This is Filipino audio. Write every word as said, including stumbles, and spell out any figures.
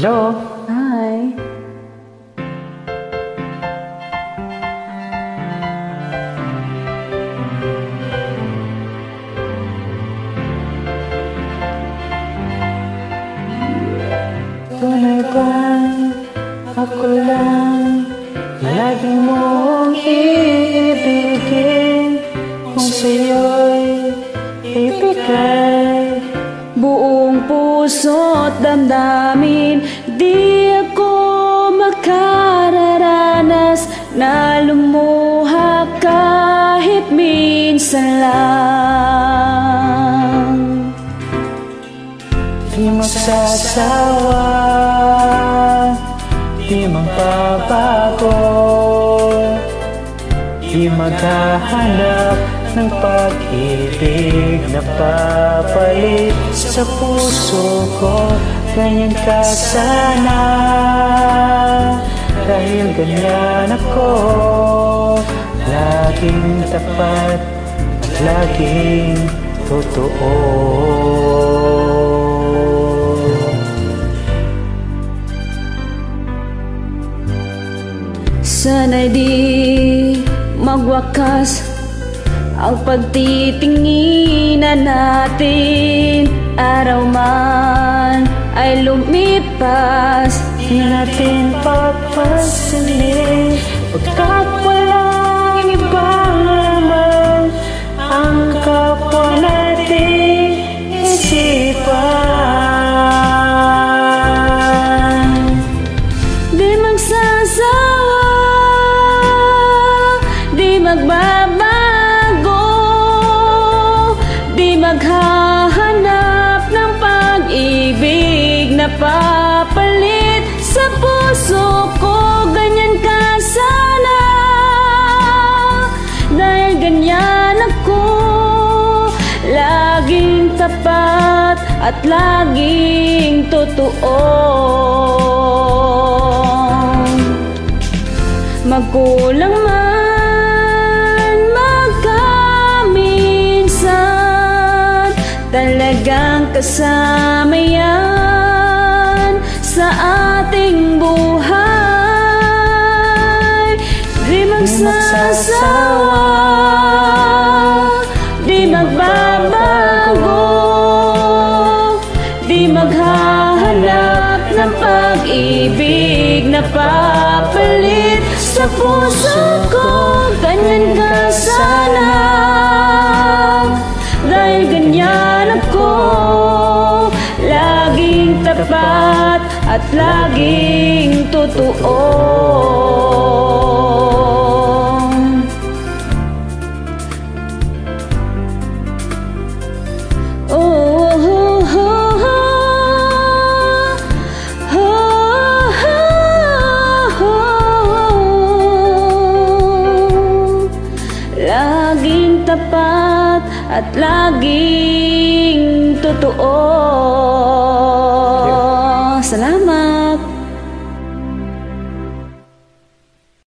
Hello? Hi. Tunay bang ako lang lagi mong iibigin? Kung sa'yo'y ibigay Buong puso't damdamin, di ako makararanas na lumuha kahit minsan lang. Di magsasawa, di magbabago, di maghahanap ng pag-ibig na papalit sa puso ko. Ganyan ka sana, dahil ganyan ako, laging tapat at laging totoo. Sana'y di magwakas ang pagtitinginan natin. Araw man ay lumipas, di natin papasanin, pagkat walang ibang laman ang kapwa nating isipan. Di magsasawa, di magbabago, di maghahanap ng pag-ibig na papalit sa puso ko. Ganyan ka sana, dahil ganyan ako, laging tapat at laging totoo. Magkulang man, magkaminsan, talagang kasama yan sa ating buhay. Di magsasawa, di magbabago, di maghahanap ng pag-ibig na papalit sa puso ko. Ganyan ka sana, dahil ganyan ako, laging tapat at laging totoo. Laging tapat at laging totoo. Salamat.